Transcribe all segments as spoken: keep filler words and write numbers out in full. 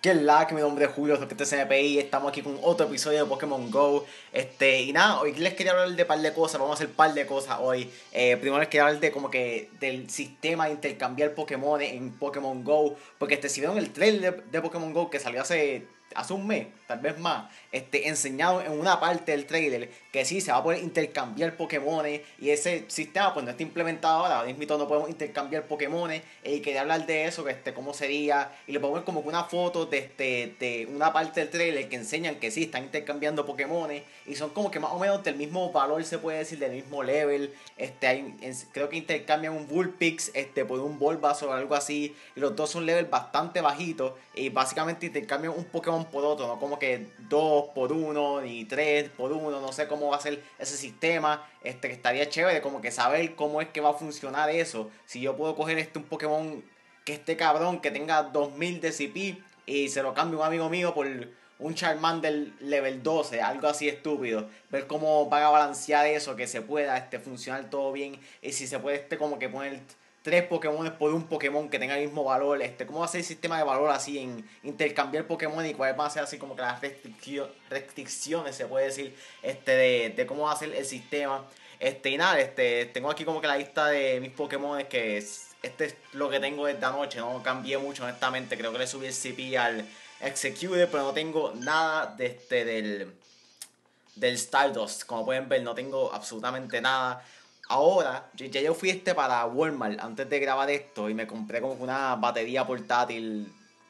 Que es la que mi nombre es Julio, soy C M P I, estamos aquí con otro episodio de Pokémon Go. Este, y nada, hoy les quería hablar de un par de cosas, vamos a hacer un par de cosas hoy. Eh, primero les quería hablar de como que del sistema de intercambiar Pokémon en Pokémon Go. Porque este, si vieron el trailer de, de Pokémon Go que salió hace, hace un mes, tal vez más, este, enseñado en una parte del trailer que sí se va a poder intercambiar Pokémon. Y ese sistema pues no está implementado ahora, ahora mismo no podemos intercambiar Pokémon. Y quería hablar de eso, que este, cómo sería. Y le pongo como que una foto de, este, de una parte del trailer que enseñan que sí, están intercambiando Pokémon. Y son como que más o menos del mismo valor, se puede decir, del mismo level. Este, hay, creo que intercambian un Vulpix este, por un Bulbasaur o algo así. Y los dos son level bastante bajitos. Y básicamente intercambian un Pokémon por otro, no como que dos por uno, ni tres por uno. No sé cómo va a ser ese sistema. Este, que estaría chévere como que saber cómo es que va a funcionar eso. Si yo puedo coger este un Pokémon que esté cabrón, que tenga dos mil de C P y se lo cambie un amigo mío por un Charmander level doce, algo así estúpido. Ver cómo van a balancear eso, que se pueda este, funcionar todo bien. Y si se puede este como que poner tres Pokémon por un Pokémon que tenga el mismo valor. Este, ¿cómo va a ser el sistema de valor así en intercambiar Pokémon y cuáles van a ser así como que las restriccio- restricciones, se puede decir, este, de, de cómo va a ser el sistema? Este, y nada, este, tengo aquí como que la lista de mis Pokémon que es, este es lo que tengo desde anoche, no cambié mucho honestamente, creo que le subí el C P al Executed, pero no tengo nada de este, del, del Stardust, como pueden ver no tengo absolutamente nada. Ahora, ya yo fui este para Walmart antes de grabar esto y me compré como una batería portátil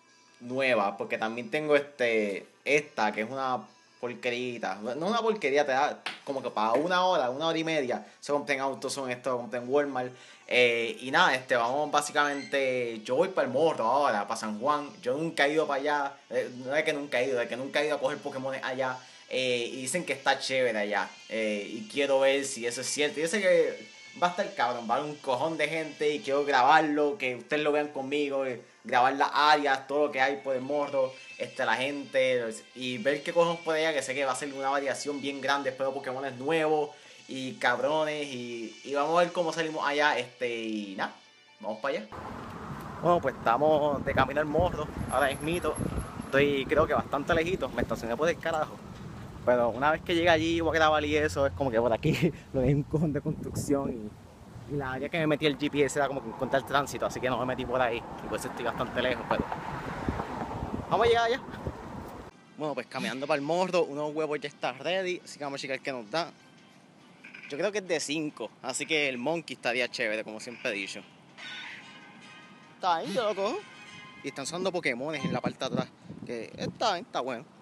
nueva, porque también tengo este esta que es una porquerita, no una porquería, te da como que para una hora, una hora y media, se compré en AutoZone, esto lo compré en Walmart. Eh, y nada, este vamos básicamente, yo voy para el Morro ahora, para San Juan, yo nunca he ido para allá, eh, no es que nunca he ido, es que nunca he ido a coger Pokémon allá. Eh, y dicen que está chévere allá, eh, y quiero ver si eso es cierto, y yo sé que va a estar cabrón, va a haber un cojón de gente y quiero grabarlo, que ustedes lo vean conmigo, eh, grabar las áreas, todo lo que hay por el morro, este, la gente, y ver qué cojón por allá, que sé que va a ser una variación bien grande, espero Pokémones nuevos y cabrones, y, y vamos a ver cómo salimos allá, este, y nada, vamos para allá. Bueno, pues estamos de camino al morro, ahora es mito, estoy creo que bastante lejito, me estacioné por el carajo. Pero una vez que llegue allí voy a grabar y eso, es como que por aquí lo hay un cojón de construcción y, y la área que me metí el G P S era como que encontrar el tránsito, así que no me metí por ahí y por eso estoy bastante lejos, pero vamos a llegar allá. Bueno, pues caminando para el morro, unos huevos ya están ready, así que vamos a checar qué nos da. Yo creo que es de cinco, así que el monkey estaría chévere, como siempre he dicho. Está ahí, yo lo cojo. Y están usando Pokémones en la parte de atrás, que está bien, está bueno.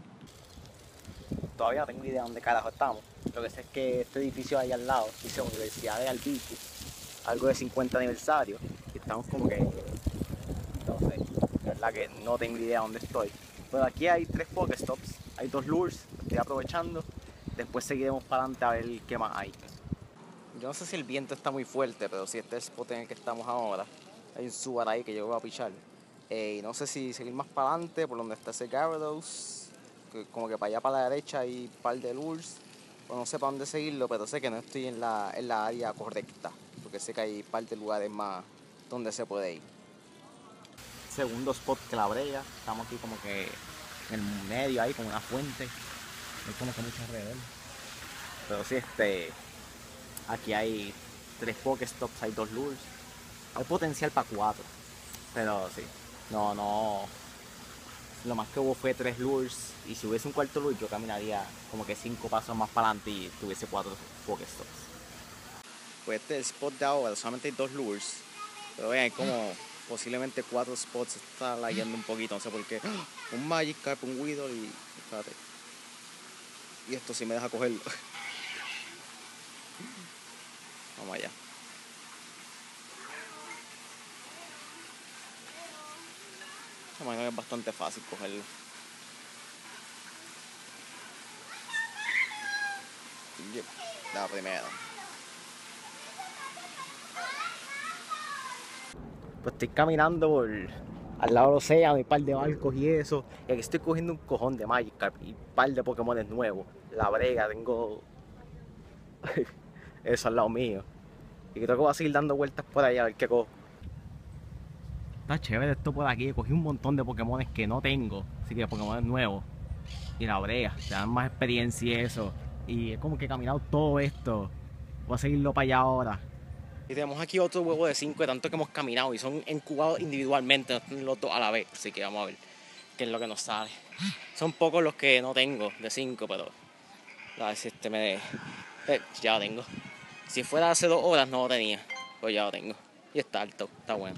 Todavía no tengo idea de dónde carajo estamos. Lo que sé es que este edificio ahí al lado dice Universidad de Albizu, algo de cincuenta aniversario. Y estamos como que, no sé, la verdad que no tengo idea de dónde estoy. Pero aquí hay tres Pokéstops, hay dos lures, estoy aprovechando. Después seguiremos para adelante a ver qué más hay. Yo no sé si el viento está muy fuerte, pero si este es el spot en el que estamos ahora, hay un Subar ahí que yo voy a pichar. Eh, y no sé si seguir más para adelante, por donde está ese Gyarados, como que para allá para la derecha hay un par de lures, o no sé para dónde seguirlo, pero sé que no estoy en la, en la área correcta, porque sé que hay un par de lugares más donde se puede ir. Segundo spot que la brega, estamos aquí como que en el medio ahí con una fuente, hay como que mucho alrededor. Pero sí, este, aquí hay tres Pokéstops, hay dos lures, hay potencial para cuatro, pero sí, no, no. Lo más que hubo fue tres lures y si hubiese un cuarto lure yo caminaría como que cinco pasos más para adelante y tuviese cuatro Pokéstops. Pues este es el spot de ahora, solamente hay dos lures, pero vean, hay como posiblemente cuatro spots, está lagueando un poquito, no sé por qué. Un Magikarp, un Weedle y... espérate. Y esto sí me deja cogerlo. Vamos allá. Esta manera es bastante fácil cogerlo. Yep, la primera. Pues estoy caminando por al lado del océano, hay un par de barcos y eso. Y aquí estoy cogiendo un cojón de Magikarp y un par de Pokémones nuevos. La brega, tengo eso al lado mío. Y creo que voy a seguir dando vueltas por allá a ver qué cojo. Está chévere esto por aquí. Cogí un montón de Pokémones que no tengo. Así que Pokémon nuevos. Y la brea. Te dan más experiencia y eso. Y es como que he caminado todo esto. Voy a seguirlo para allá ahora. Y tenemos aquí otro huevo de cinco de tanto que hemos caminado. Y son incubados individualmente. No están los dos a la vez. Así que vamos a ver qué es lo que nos sale. Son pocos los que no tengo de cinco, pero a ver si este me... Eh, ya lo tengo. Si fuera hace dos horas no lo tenía. Pues ya lo tengo. Y está alto. Está bueno.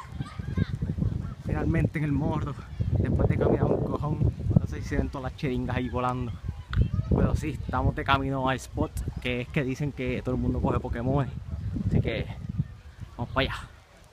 Finalmente en el morro, después de caminar un cojón, no sé si se ven todas las cheringas ahí volando, pero sí, estamos de camino al spot, que es que dicen que todo el mundo coge Pokémon, así que vamos para allá.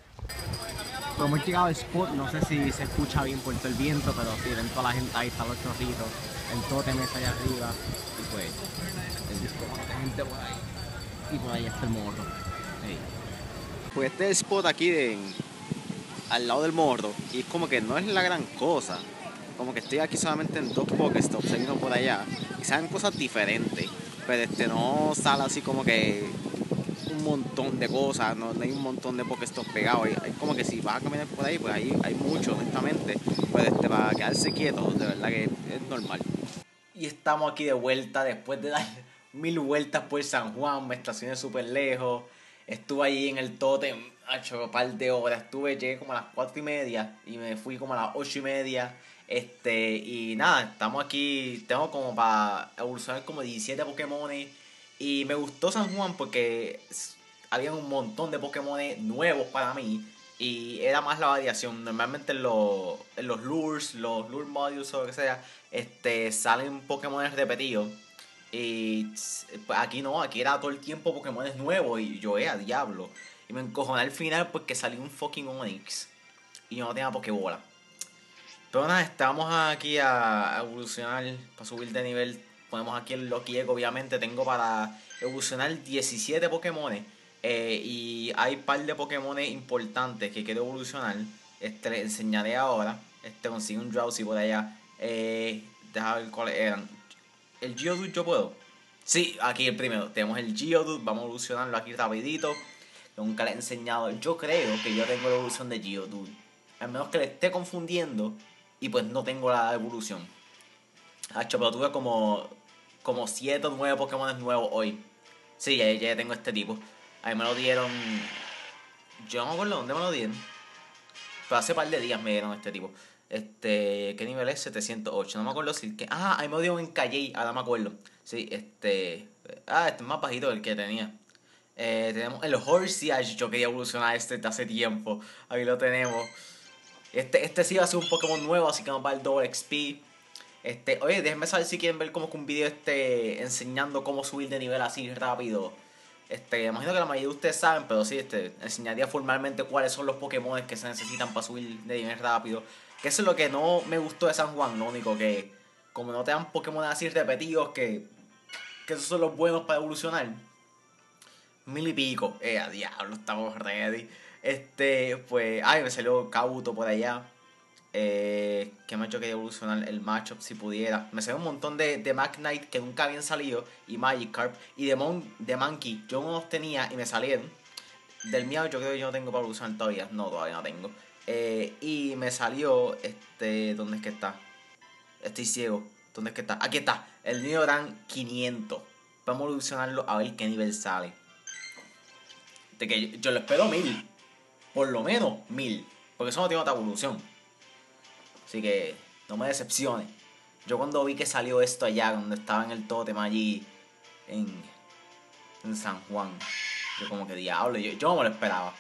Pues hemos llegado al spot, no sé si se escucha bien por todo el viento, pero sí, ven toda la gente ahí, están los chorritos, el tótem está allá arriba, y pues el disco de gente por ahí, y por ahí está el morro. Sí. Pues este es el spot aquí de... al lado del morro, y es como que no es la gran cosa, como que estoy aquí solamente en dos Pokéstops, hay uno por allá, y salen cosas diferentes, pero este no sale así como que un montón de cosas, no, no hay un montón de Pokéstops pegados, hay, hay como que si vas a caminar por ahí, pues ahí hay mucho, honestamente, pero este para quedarse quieto, de verdad que es normal. Y estamos aquí de vuelta después de dar mil vueltas por San Juan, me estacioné súper lejos. Estuve allí en el tótem, ha hecho un par de horas. Estuve, llegué como a las cuatro y media y me fui como a las ocho y media. Este, y nada, estamos aquí, tengo como para evolucionar como diecisiete Pokémones. Y me gustó San Juan porque había un montón de Pokémones nuevos para mí. Y era más la variación. Normalmente en los, en los lures, los lure modules o lo que sea, este, salen Pokémon repetidos. Y pues aquí no, aquí era todo el tiempo Pokémon nuevos. Y yo era diablo. Y me encojoné al final porque salió un fucking Onix. Y yo no tenía Pokébola. Pero nada, estamos aquí a evolucionar para subir de nivel. Ponemos aquí el Lucky Egg, obviamente. Tengo para evolucionar diecisiete Pokémon. Eh, y hay un par de Pokémon importantes que quiero evolucionar. Este les enseñaré ahora. Este consigue un Drowsy por allá. Eh, Deja ver cuáles eran. ¿El Geodude yo puedo? Sí, aquí el primero. Tenemos el Geodude. Vamos a evolucionarlo aquí rapidito. Nunca le he enseñado. Yo creo que yo tengo la evolución de Geodude. Al menos que le esté confundiendo. Y pues no tengo la evolución. Hacho, pero tuve como. Como siete o nueve Pokémon nuevos hoy. Sí, ya, ya tengo este tipo. A mí me lo dieron. Yo no me acuerdo dónde me lo dieron. Pero hace par de días me dieron este tipo. Este. ¿Qué nivel es? setecientos ocho. No me acuerdo si. Que, ah, ahí me lo dieron en Calle. Ahora me acuerdo. Sí, este. Ah, este es más bajito del que tenía. Eh, tenemos el Horsey. Yo quería evolucionar este desde hace tiempo. Ahí lo tenemos. Este, este sí va a ser un Pokémon nuevo, así que vamos para el Double X P. Este, oye, déjenme saber si quieren ver como que un video este enseñando cómo subir de nivel así rápido. Este, imagino que la mayoría de ustedes saben, pero sí, este, enseñaría formalmente cuáles son los Pokémon que se necesitan para subir de nivel rápido. Que eso es lo que no me gustó de San Juan, lo único que, como no te dan Pokémon así repetidos, que, que esos son los buenos para evolucionar. Mil y pico, eh, a diablo, estamos ready. Este, pues, ay, me salió Kabuto por allá. Eh, que me ha hecho que evolucionar el matchup si pudiera. Me salió un montón de, de Magnite que nunca habían salido. Y Magikarp. Y de, Mon, de Monkey. Yo no los tenía y me salieron. Del mío yo creo que yo no tengo para evolucionar todavía. No, todavía no tengo. Eh, y me salió este. ¿Dónde es que está? Estoy ciego. ¿Dónde es que está? Aquí está. El mío dan quinientos. Vamos a evolucionarlo a ver qué nivel sale. De que yo, yo lo espero mil. Por lo menos mil. Porque eso no tiene otra evolución. Así que no me decepcione. Yo cuando vi que salió esto allá, donde estaba en el tótem allí en, en San Juan, yo como que diablo, yo, yo no me lo esperaba.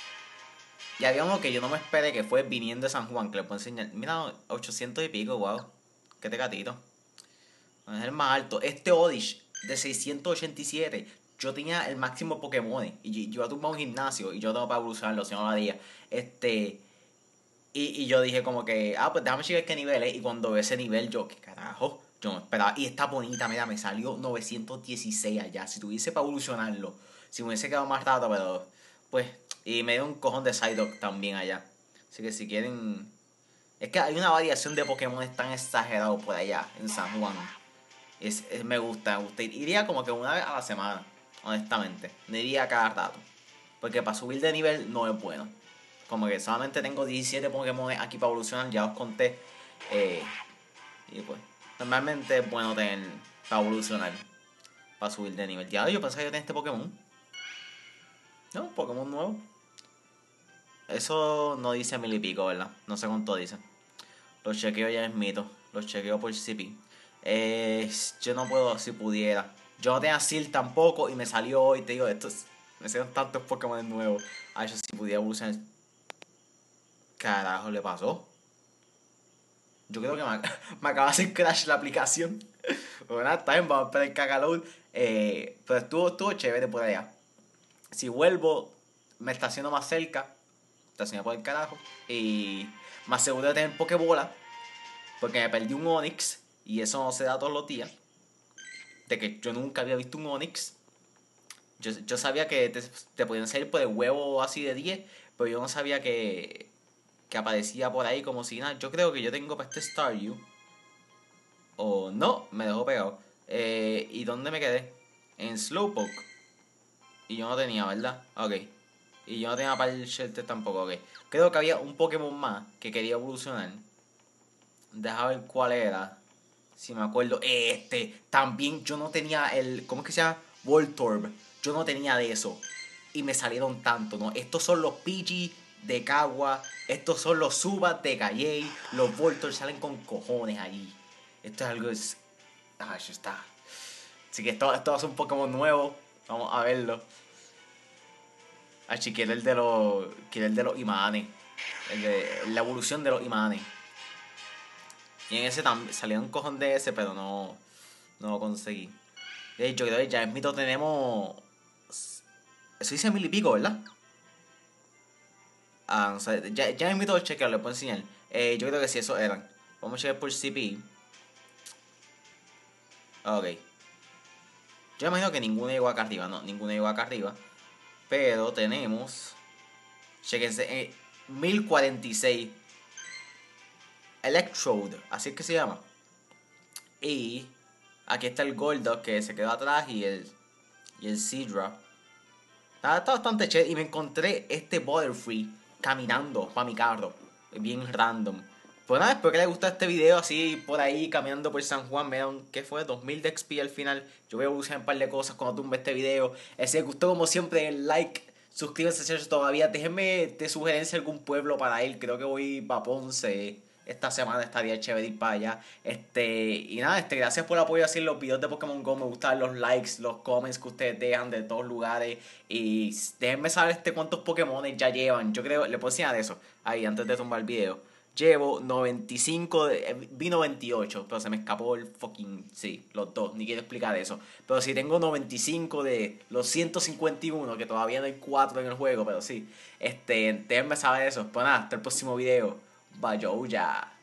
Y había uno que yo no me esperé, que fue viniendo de San Juan, que le puedo enseñar. Mira, ochocientos y pico, wow. Qué te gatito. Es el más alto. Este Odish de seiscientos ochenta y siete. Yo tenía el máximo Pokémon. Y yo, yo iba a tumbar un gimnasio. Y yo tengo para evolucionarlo, si no lo haría. Este. Y, y yo dije como que, ah, pues déjame checar qué nivel es. Y cuando ve ese nivel, yo, ¿qué carajo? Yo no esperaba. Y está bonita, mira, me salió novecientos dieciséis allá. Si tuviese para evolucionarlo, si me hubiese quedado más rato, pero pues. Y me dio un cojón de Psyduck también allá. Así que si quieren. Es que hay una variación de Pokémon tan exagerado por allá, en San Juan. Es, es- me gusta, me gusta. Iría como que una vez a la semana, honestamente. No iría cada rato. Porque para subir de nivel no es bueno. Como que solamente tengo diecisiete Pokémon aquí para evolucionar, ya os conté. Eh, y pues, normalmente es bueno tener para evolucionar, para subir de nivel. Ya, yo pensaba que yo tenía este Pokémon. No, Pokémon nuevo. Eso no dice mil y pico, ¿verdad? No sé cuánto dice. Los chequeo ya es mito. Los chequeo por C P. Eh, yo no puedo, si pudiera. Yo no tenía Seal tampoco y me salió hoy. Te digo, estos, me salieron tantos Pokémon nuevos. A eso si pudiera evolucionar. Carajo, le pasó. Yo creo que me, me acaba de hacer crash la aplicación. Bueno, está bien, vamos a esperar el cagaload. Eh, pero estuvo, estuvo chévere por allá. Si vuelvo, me estaciono más cerca. Estacioné por el carajo. Y más seguro de tener Pokébola. Porque me perdí un Onix. Y eso no se da todos los días. De que yo nunca había visto un Onix. Yo, yo sabía que te, te podían salir por el huevo así de diez. Pero yo no sabía que, que aparecía por ahí como si nada. Yo creo que yo tengo para este Staryu. O no, me dejó pegado. Eh, ¿Y dónde me quedé? En Slowpoke. Y yo no tenía, ¿verdad? Ok. Y yo no tenía para el Shelter tampoco, ok. Creo que había un Pokémon más que quería evolucionar. Deja ver cuál era. Si me acuerdo. Este. También yo no tenía el. ¿Cómo es que se llama? Voltorb. Yo no tenía de eso. Y me salieron tanto, ¿no? Estos son los Pidgey de Cagua. Estos son los Subas de Galley. Los Voltorb salen con cojones allí. Esto es algo. Es... Ah, eso está. Así que esto, esto va a ser un Pokémon nuevo. Vamos a verlo. Así quiero el de los. Quiero el de los imanes. El de la evolución de los imanes. Y en ese también salía un cojón de ese, pero no. No lo conseguí. De hecho, creo que ya en mito tenemos. Eso dice mil y pico, ¿verdad? Ah, no sé. Ya, ya en mito lo chequeo, les puedo enseñar. Eh, yo creo que sí, eso eran. Vamos a chequear por C P. Ok. Yo imagino que ninguno llegó acá arriba, no, ninguno llegó acá arriba. Pero tenemos. Chequense, eh, mil cuarenta y seis. Electrode, así es que se llama. Y aquí está el Golduck que se quedó atrás y el. Y el Seadra. Está, está bastante chévere. Y me encontré este Butterfree caminando para mi carro. Bien random. Pues nada, espero que les guste este video así por ahí caminando por San Juan. Vean que fue dos mil de X P al final. Yo voy a buscar un par de cosas cuando tumbe este video. Si les gustó como siempre el like. Suscríbanse si no todavía. Déjenme de sugerencia algún pueblo para ir. Creo que voy para Ponce. Esta semana estaría chévere ir para allá. Este, y nada, este, gracias por el apoyo así en los videos de Pokémon Go. Me gustan los likes, los comments que ustedes dejan de todos lugares. Y déjenme saber este cuántos Pokémon ya llevan. Yo creo, le puedo enseñar eso ahí antes de tumbar el video. Llevo noventa y cinco, de, eh, vi noventa y ocho, pero se me escapó el fucking, sí, los dos, ni quiero explicar eso. Pero si tengo noventa y cinco de los ciento cincuenta y uno, que todavía no hay cuatro en el juego, pero sí. Este, déjenme saber eso. Pues nada, hasta el próximo video. Bye, yo ya.